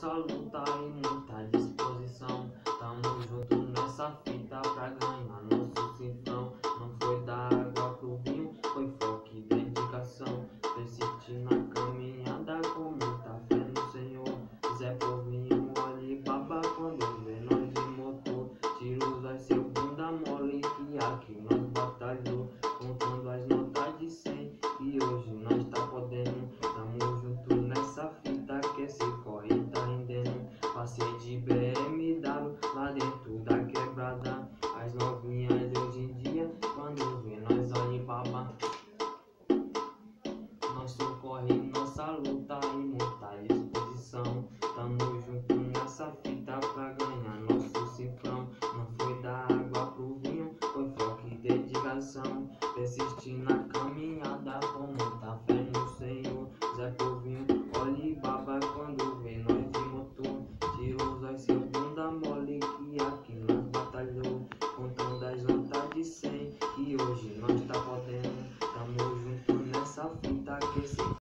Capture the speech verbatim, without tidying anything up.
nossa luta e muita disposição. Tamo junto nessa fita pra ganhar nosso cifrão. Não foi da água pro vinho, foi foco e dedicação. Persistir na caminhada com muita fé no Senhor. Zé Povinho, Alibaba, quando vê nós de motor, tira os olhos, seu bunda mole, que aqui nós batalhou, contando as notas de cem, e hoje nós tá podendo. Tamo junto nessa fita que esse corre tá rendendo. Passei de B M W lá dentro da quebrada. As novinhas de hoje em dia, quando vê nós Alibaba. Nosso corre, nossa luta e muita disposição. Tamo junto nessa fita pra ganhar nosso cifrão. Não foi da água pro vinho, foi foco e dedicação. Persistir na caminhada com muita fé no Senhor. Zé Povinho, Alibaba, quando vê nós de motor, tira os olhos, seu bunda mole, que aqui nós batalhou, contando as notas de cem, e hoje nós tá podendo. Tamo junto